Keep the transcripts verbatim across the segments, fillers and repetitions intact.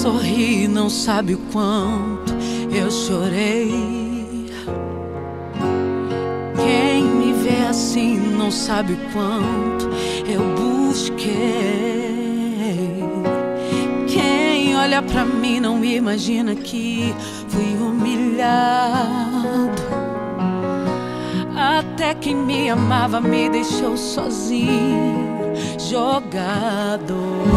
sorri, não sabe o quanto eu chorei. Quem me vê assim não sabe o quanto eu busquei. Quem olha pra mim não imagina que fui humilhado. Até quem me amava me deixou sozinho, jogado.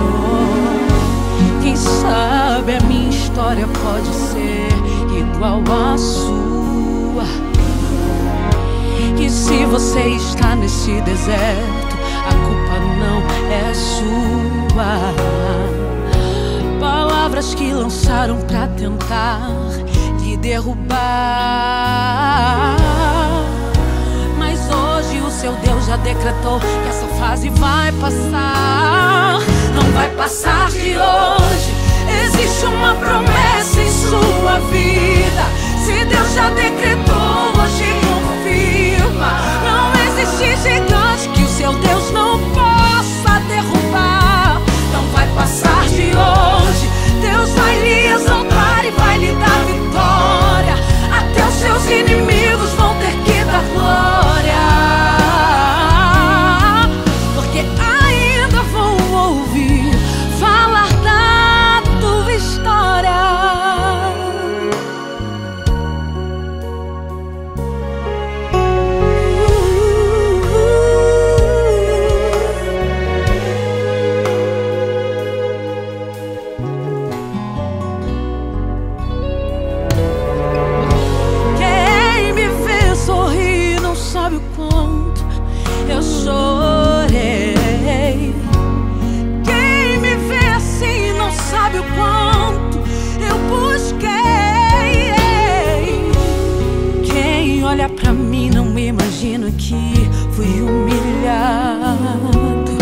Quem sabe a minha história pode ser igual à sua. Que se você está nesse deserto, a culpa não é sua. Palavras que lançaram pra tentar lhe derrubar. Mas hoje o seu Deus já decretou que essa fase vai passar. Não vai passar de hoje. Existe uma promessa em sua vida. Se Deus já decretou, hoje confirma. Não existe gigante que o seu Deus não possa derrubar. Não vai passar de hoje. Deus vai lhe exaltar e vai lhe dar vitória. Até os seus inimigos vão ter que dar glória. Porque ainda vão ouvir falar da tua história. Quem me vê sorrir não sabe o quanto eu chorei. Quem me vê assim não sabe o quanto eu busquei. Quem olha pra mim não imagina que fui humilhado.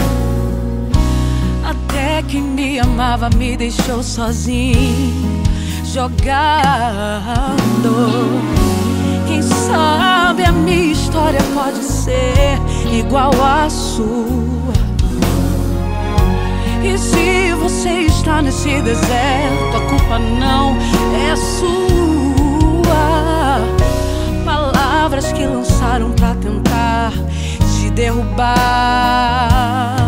Até quem me amava me deixou sozinho, jogado. Quem sabe a minha história pode ser igual à sua. E se você está nesse deserto, a culpa não é sua. Palavras que lançaram pra tentar te derrubar.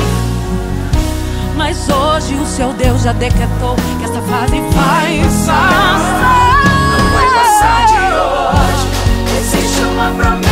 Mas hoje o seu Deus já decretou que essa fase vai passar. Não vai passar de hoje. Existe uma promessa